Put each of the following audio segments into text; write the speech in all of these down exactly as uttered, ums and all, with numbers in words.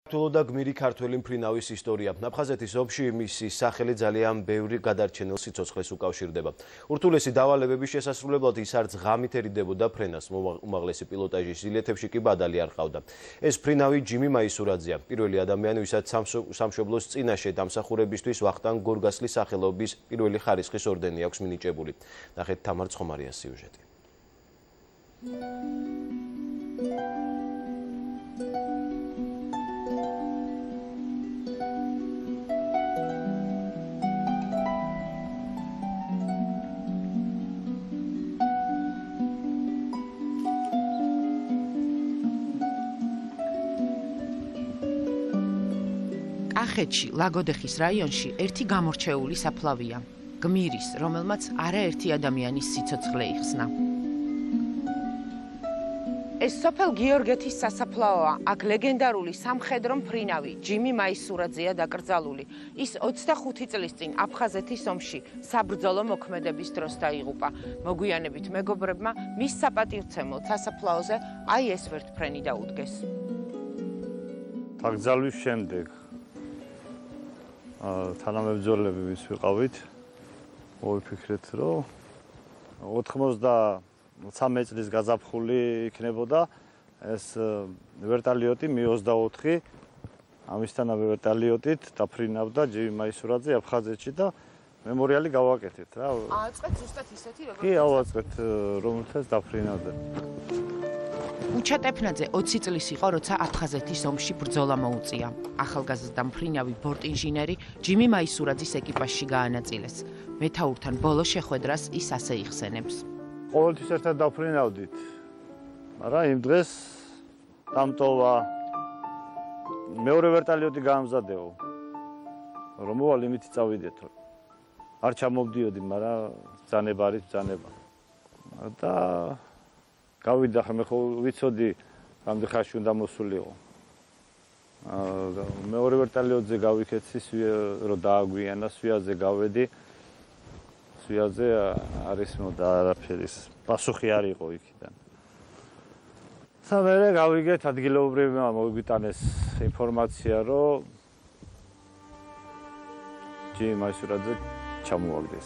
და გმირი ქართველი მფრინავის ისტორია. აფხაზეთის ომში მისი სახელი ძალიან ბევრი გადარჩენილ სიცოცხლეს უკავშირდება. ურთულესი დავალებების შესასრულებლად ის არც ღამით ერიდებოდა ფრენას, უმაღლესი პილოტაჟის ილეთებში კი ბადალი არ ყავდა. ეს მფრინავი ჯიმი მაისურაძეა, პირველი ადამიანი, ვისაც სამშობლოს წინაშე დამსახურებისთვის ვახტანგ გორგასლის სახელობის პირველი ხარისხის ორდენი აქვს მინიჭებული. ნახეთ თამარ ცხომარიას სიუჟეტი. კახეთში, ლაგოდეხის რაიონში ერთი გამორჩეული საფლავია. გმირის, რომელმაც არაერთი ადამიანის სიცოცხლე იხსნა. ეს სოფელ გიორგეთის სასაფლაოა. აქ ლეგენდარული სამხედრო მფრინავი ჯიმი მაისურაძეა დაკრძალული. ის ოცდახუთი წლის წინ აფხაზეთის ომში საბრძოლო მოქმედების დროს დაიღუპა. მოგვიანებით მეგობრებმა მის საპატივცემლოდ სასაფლაოზე აი ეს ვერტმფრენი დაუდგეს. დაკრძალვის შემდეგ თანამებრძოლები ვის ვიყავით, მოვიფიქრეთ, რომ ოცდამოთხი წლის გაზაფხული იქნებოდა ეს ვერტალიოტი მი ოცდაოთხი ამისთანავე ვერტალიოტით დაფრინავდა ჯიმი მაისურაძე აფხაზეთში და მემორიალი გავაკეთეთ რა. აწყეთ ზუსტად ისეთი როგორც კი, ავაწყეთ, რომელთაც დაფრინავდა. უჩა ტეფნაძე ოცი წლის იყო, როცა აფხაზეთის ომში ბრძოლა მოუწია. ახალგაზრდა მფრინავი ბორტინჟინერი ჯიმი მაისურაძის ეკიპაჟში გაანაწილეს. მეთაურთან ბოლო შეხვედრას ის ასე იხსენებს. ყოველთვის ერთად დაფრინავდით, მაგრამ იმ დღეს დამტოვა მეორე ვერტალიოტი გაამზადეო, რომ მოვალ იმით წავიდეთო. არ ჩამოვდიოდი, მაგრამ ბრძანება არის ბრძანება. და გავიდა ხე მე ხო ვიცოდი რამდენი ხანში უნდა მოსულიყო. აა მეორე ვერტალიოტზე გავიქეცი, რომ დააგვიანა, სვიაზე გავედი. სვიაზე არის მოდა არაფერის პასუხი არ იყო იქიდან. სამერე გავიგეთ ადგილობრივმა მოგვიტანეს ინფორმაცია, რომ ჯიმი მაისურაძე ჩამოაგდეს.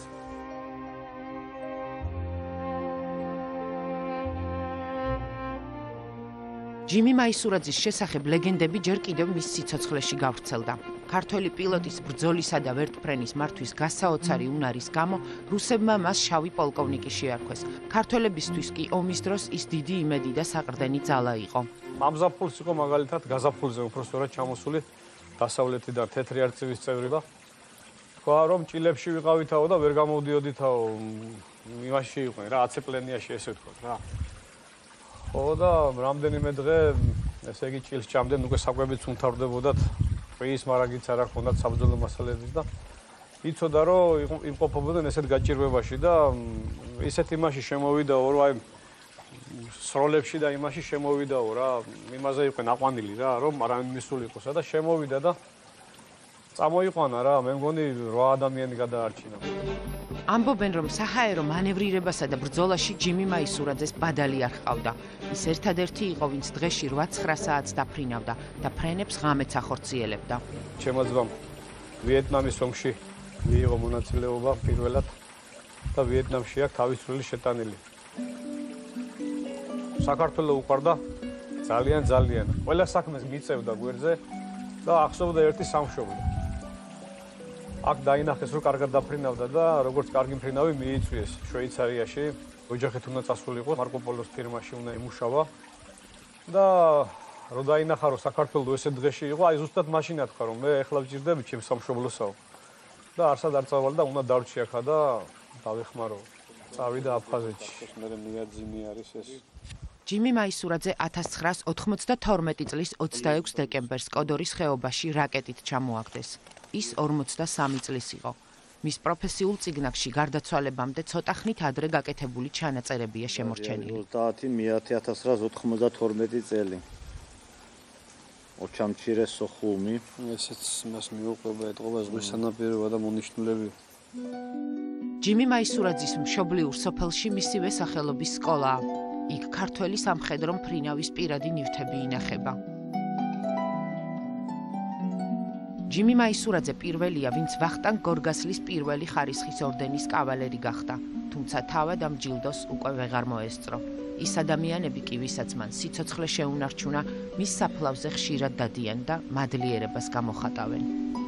ჯიმი მაისურაძის შესახებ ლეგენდები ჯერ კიდევ მის სიცოცხლეში გავრცელდა. ქართველი პილოტის ბრძოლისა და ვერტმფრენის მართვის გასაოცარი უნარის გამო რუსებმა მას შავი პოლკოვნიკი შეარქვეს. ქართველებისთვის კი ომის დროს ის დიდი იმედი და საყრდენი ძალა იყო. ამზაფხულს იყო მაგალითად გაზაფხულზე უბრალოდ ჩამოსული დასავლეთიდან თეთრი არწივის წევრი და თქვა რომ ჭილებში ვიყავითაო და ვერ გამოვდიოდითაო იმაში იყვნენ რა აცეპლენიაში ესე ვთქვათ რა. ხო და რამდენიმე დღე ესე იგი ჭილს ჭამდნენ უკვე საკვებიც უმთავრდებოდათ ყრის მარაგიც არ ჰქონდათ საბრძოლო მასალების და იცოდა რომ იმყოფობოდნენ ესეთ გაჭირვებაში და ისეთ იმაში შემოვიდაო რომ აი სროლებში და იმაში შემოვიდაო რა იმაზე იყვნენ აყვანილი რა რომ არავინ მისულიყოსა და შემოვიდა და წამოიყვანა რა მე მგონი რვა ადამიანი გადაარჩინა. ამბობენ რომ საჰაერო მანევრირებასა და ბრძოლაში ჯიმი მაისურაძეს ბადალი არ ჰყავდა. ის ერთადერთი იყო, ვინც დღეში რვა ცხრა საათს დაფრინავდა და ფრენებს ღამეც ახორციელებდა. ჩემო ძმამ ვიეტნამის ომში მიიღო მონაწილეობა პირველად და ვიეტნამში აქვს თავისუფლი შეტანილი. საქართველოს უყვარდა ძალიან ძალიან. ყველა საქმეს მიწევდა გვერდზე და ახსოვდა ერთი სამშობლო. აქ დაინახეს რომ კარგად დაფრინავდა და როგორც კარგი მფრინავი მიიწვიეს შვეიცარიაში. ოჯახით უნდა წასულიყო, მარკო პოლოს ფირმაში უნდა იმუშავა და რომ დაინახა რომ საქართველოს ესე დღეში იყო, აი ზუსტად მაშინ ათქა რომ მე ეხლა ვჭირდები ჩემს სამშობლოსაო. და არსად არ წავალ და უნდა დარჩი ახლა და დავეხმარო. წავიდა აფხაზეთში. მე მიაძინი არის ეს. ჯიმი მაისურაძე ათას ცხრაას ოთხმოცდათორმეტი წლის ოცდაექვსი დეკემბერს კოდორის ხეობაში რაკეტით ჩამოაგდეს. ის ორმოცდასამი წლის იყო. მის პროფესიულ წიგნებში გარდაცვალებამდე ცოტა ხნით ადრე გაკეთებული ჩანაწერებია შემორჩენილი. ოცდაათი მეათე ათას ცხრაას ოთხმოცდათორმეტი წელი. ოჩამჩირე სოხუმი. ესეც მას მიუყვება ეთყობა ზღვის სანაპიროა და მონიშნულები. ჯიმი მაისურაძის მშობლიურ სოფელში მისივე სახელობის სკოლაა. იქ ქართველი სამხედრო მფრინავის პირადი ნივთები ინახება. ჯიმი მაისურაძე პირველია, ვინც ვახტანგ გორგასლის პირველი ხარისხის ორდენის კავალერი გახდა, თუმცა თავად ამ ჯილდოს უკვე ვეღარ მოესწრო. ის ადამიანები კი, ვისაც მან სიცოცხლე შეუნარჩუნა, მის საფლავზე ხშირად დადიან და მადლიერებას გამოხატავენ.